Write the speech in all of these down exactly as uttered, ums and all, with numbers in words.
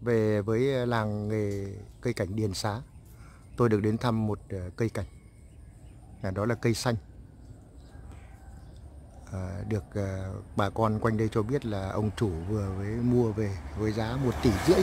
về với làng nghề cây cảnh Điền Xá, tôi được đến thăm một cây cảnh, đó là cây xanh. À, được à, bà con quanh đây cho biết là ông chủ vừa mới mua về với giá một tỷ rưỡi.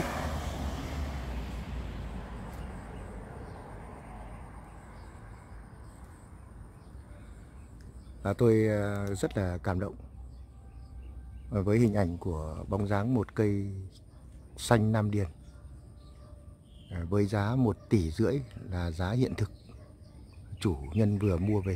À, tôi à, rất là cảm động với hình ảnh của bóng dáng một cây xanh Nam Điền à, với giá một tỷ rưỡi là giá hiện thực chủ nhân vừa mua về.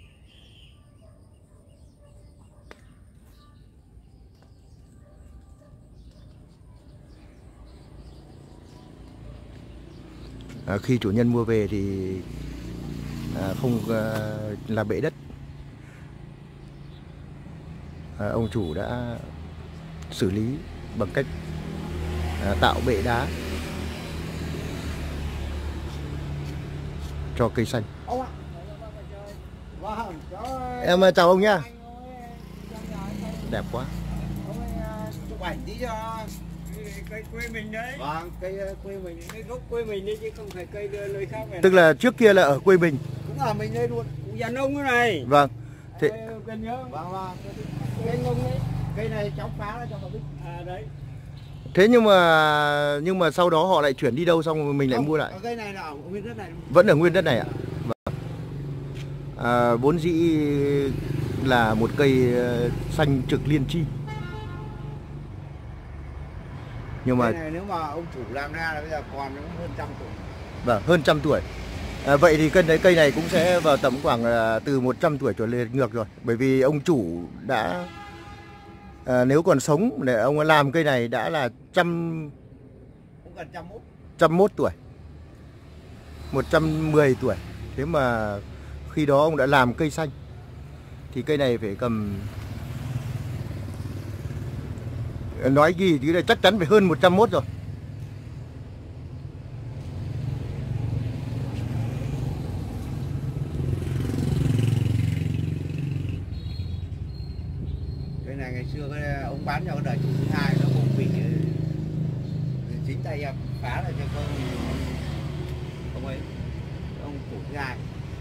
À, khi chủ nhân mua về thì à, không à, là bệ đất, à, ông chủ đã xử lý bằng cách à, tạo bệ đá cho cây xanh. Em chào ông nhá. Đẹp quá. Chụp ảnh tí cho cây quê mình đấy. Vâng, cây quê mình, cây gốc quê mình đấy chứ không phải cây nơi khác này. Tức là trước kia là ở quê mình. Cũng ở mình đây luôn. Cũng nhà nông cái này. Vâng. Thế gần nhớ. Vâng vâng. Cây nông đấy. Cây này cháu phá ra cho họ biết. À đấy. Thế nhưng mà nhưng mà sau đó họ lại chuyển đi đâu xong rồi mình lại không, mua lại? Cây này là ở nguyên đất này. Vẫn ở nguyên đất này ạ? Vâng. À, vốn dĩ là một cây xanh trực liên chi. Nhưng mà cây này nếu mà ông chủ làm ra là bây giờ còn hơn trăm tuổi. Vâng, hơn trăm tuổi. À, vậy thì cây đấy cây này cũng sẽ vào tầm khoảng à, từ một trăm tuổi trở lên ngược rồi, bởi vì ông chủ đã à, nếu còn sống để ông làm cây này đã là trăm cũng gần trăm mốt trăm mốt tuổi, một trăm mười tuổi. Thế mà khi đó ông đã làm cây xanh thì cây này phải cầm, nói gì thì là chắc chắn phải hơn một trăm mốt rồi. Cây này ngày xưa cái ông bán cho cái đời chủ thứ hai nó không bị chính tay em phá lại cho con ông ấy, ông chủ thứ hai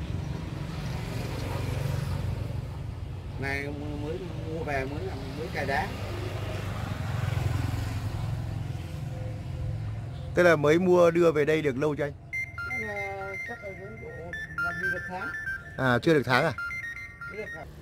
này mới mua về mới làm mới cài đá. Tức là mới mua đưa về đây được lâu chưa anh? Chắc là vẫn độ làm gì được tháng. À, chưa được tháng à? Chưa được tháng.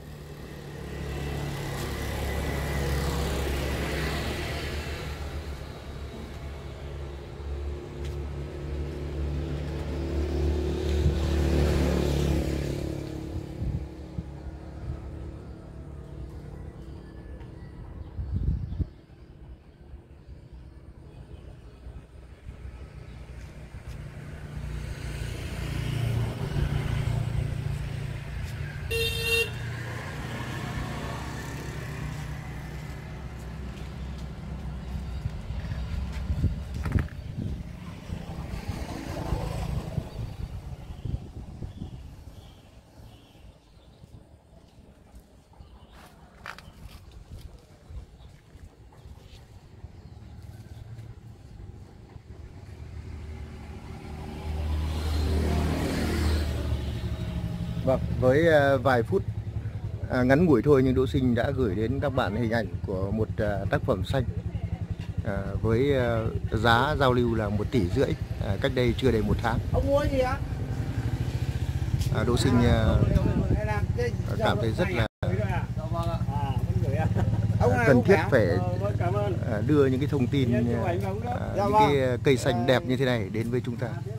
Vâng, với vài phút à, ngắn ngủi thôi nhưng Đỗ Sinh đã gửi đến các bạn hình ảnh của một à, tác phẩm xanh à, với à, giá giao lưu là một tỷ rưỡi à, cách đây chưa đầy một tháng. Ông mua gì ạ? À, Đỗ Sinh à, cảm thấy rất là à, cần thiết phải à, đưa những cái thông tin à, những cái cây xanh đẹp như thế này đến với chúng ta.